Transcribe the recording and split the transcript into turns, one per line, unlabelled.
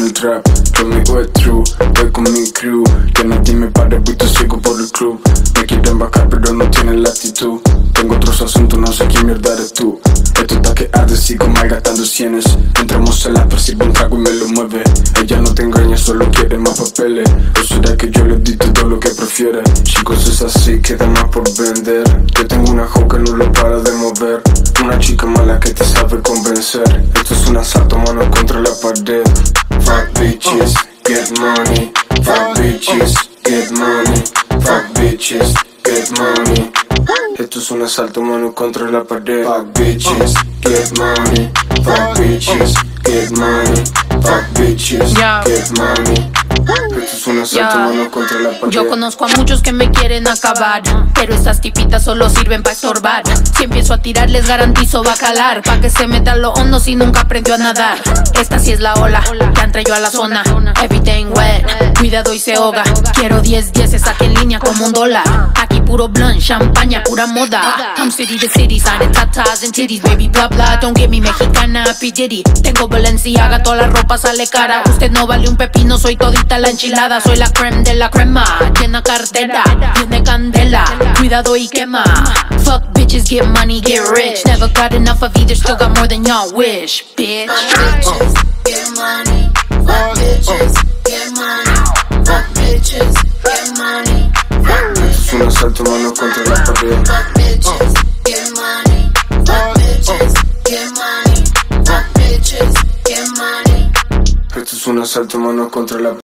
el trap, conmigo es true. Voy con mi crew, que nadie me pare, voy te sigo por el club. Me quieren bajar pero no tienen la actitud. Tengo otros asuntos, no sé quién mierda eres tú. Esto está que arde, sigo malgastando cienes. Entramos en la percibo un trago y me lo mueve. Ella no te engaña, solo quiere más papeles. ¿O será que yo le di todo lo que prefiere? Chicos, es así, queda más por vender. Yo tengo una hoe que no lo para de mover. Una chica mala que te sabe convencer. Esto es un asalto, mano, contra la pared. Fuck bitches, get money. Fuck bitches, get money. Fuck bitches, get money. Esto es un asalto, mano, contra la pared. Fuck bitches, get money. Fuck bitches, get money. Fuck bitches, get money. Esto es un asalto, mano, contra la pared.
Yo conozco a muchos que me quieren acabar, pero estas tipitas solo sirven para estorbar. Si empiezo a tirar les garantizo va a calar. Pa' que se meta lo hondo si nunca aprendió a nadar. Esta sí es la ola que entré yo a la zona. Everything wet, cuidado y se ahoga. Quiero 10 saque en línea como un dólar. Aquí puro blunt, champaña, pura moda. I'm city to city, signing tatas and titties. Baby blah blah, don't get me mexicana, P. Diddy. Tengo Balenciaga, toda la ropa sale cara. Usted no vale un pepino, soy todita la enchilada. Soy la creme de la crema, llena cartera, tiene candela, cuidado y quema. Fuck bitches, get money, get rich. Never got enough of either, still got more than y'all wish, bitch.
Fuck bitches, get money. Fuck bitches, get money. Fuck bitches, get money.
Esto es un asalto, mano, contra la pared.
Fuck bitches, get money. Fuck bitches, get money. Fuck bitches, get money.
Esto es un asalto, mano, contra la pared.